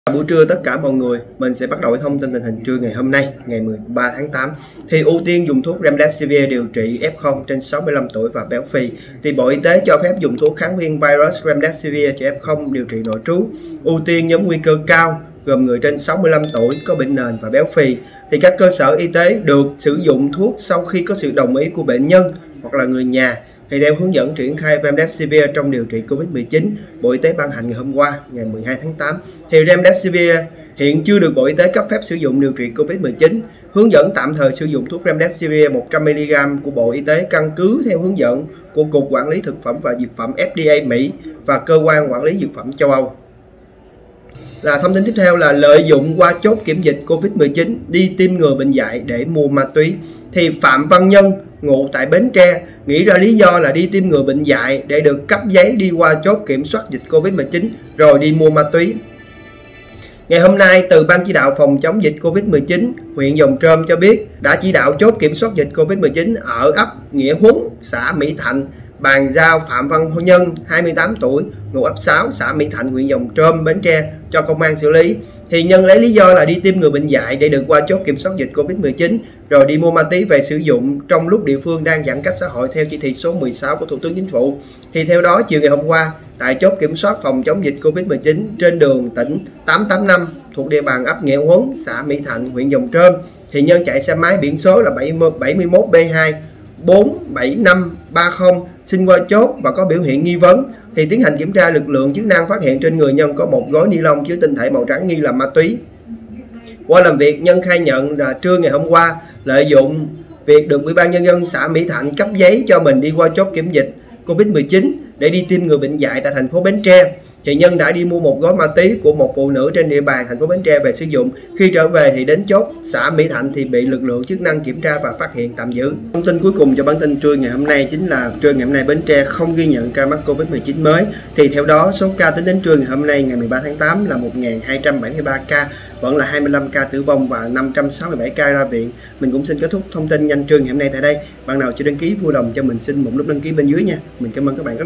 Buổi trưa tất cả mọi người, mình sẽ bắt đầu với thông tin tình hình trưa ngày hôm nay, ngày 13 tháng 8. Thì ưu tiên dùng thuốc Remdesivir điều trị F0 trên 65 tuổi và béo phì. Thì Bộ Y tế cho phép dùng thuốc kháng viêm virus Remdesivir cho F0 điều trị nội trú. Ưu tiên nhóm nguy cơ cao gồm người trên 65 tuổi có bệnh nền và béo phì. Thì các cơ sở y tế được sử dụng thuốc sau khi có sự đồng ý của bệnh nhân hoặc là người nhà. Thì theo hướng dẫn triển khai Remdesivir trong điều trị Covid-19, Bộ Y tế ban hành ngày hôm qua, ngày 12 tháng 8. Thì Remdesivir hiện chưa được Bộ Y tế cấp phép sử dụng điều trị Covid-19. Hướng dẫn tạm thời sử dụng thuốc Remdesivir 100mg của Bộ Y tế căn cứ theo hướng dẫn của Cục Quản lý Thực phẩm và Dược phẩm FDA Mỹ và Cơ quan Quản lý Dược phẩm châu Âu. Thông tin tiếp theo là lợi dụng qua chốt kiểm dịch Covid-19 đi tiêm ngừa bệnh dại để mua ma túy. Thì Phạm Văn Nhân, ngụ tại Bến Tre, nghĩ ra lý do là đi tiêm ngừa bệnh dại để được cấp giấy đi qua chốt kiểm soát dịch Covid-19 rồi đi mua ma túy. Ngày hôm nay, từ Ban chỉ đạo phòng chống dịch Covid-19, huyện Giồng Trôm cho biết đã chỉ đạo chốt kiểm soát dịch Covid-19 ở ấp Nghĩa Huấn, xã Mỹ Thạnh, bàn giao Phạm Văn Nhân, 28 tuổi, ngụ ấp 6, xã Mỹ Thạnh, huyện Giồng Trôm, Bến Tre cho công an xử lý. Thì Nhân lấy lý do là đi tiêm ngừa bệnh dại để được qua chốt kiểm soát dịch Covid-19 rồi đi mua ma túy về sử dụng trong lúc địa phương đang giãn cách xã hội theo chỉ thị số 16 của Thủ tướng Chính phủ. Thì theo đó, chiều ngày hôm qua, tại chốt kiểm soát phòng chống dịch Covid-19 trên đường tỉnh 885 thuộc địa bàn ấp Nghĩa Huấn, xã Mỹ Thạnh, huyện Giồng Trôm, thì Nhân chạy xe máy biển số là 71B2 47530 xin qua chốt và có biểu hiện nghi vấn. Thì tiến hành kiểm tra, lực lượng chức năng phát hiện trên người Nhân có một gói ni lông chứa tinh thể màu trắng nghi là ma túy. Qua làm việc, Nhân khai nhận là trưa ngày hôm qua lợi dụng việc được Ủy ban nhân dân xã Mỹ Thạnh cấp giấy cho mình đi qua chốt kiểm dịch Covid-19 để đi tiêm ngừa bệnh dại tại thành phố Bến Tre. Thì Nhân đã đi mua một gói ma túy của một phụ nữ trên địa bàn thành phố Bến Tre về sử dụng. Khi trở về thì đến chốt xã Mỹ Thạnh thì bị lực lượng chức năng kiểm tra và phát hiện tạm giữ. Thông tin cuối cùng cho bản tin trưa ngày hôm nay chính là trưa ngày hôm nay Bến Tre không ghi nhận ca mắc Covid-19 mới. Thì theo đó, số ca tính đến trưa ngày hôm nay ngày 13 tháng 8 là 1.273 ca, vẫn là 25 ca tử vong và 567 ca ra viện. Mình cũng xin kết thúc thông tin nhanh trưa ngày hôm nay tại đây. Bạn nào chưa đăng ký vui lòng cho mình xin một nút đăng ký bên dưới nha. Mình cảm ơn các bạn rất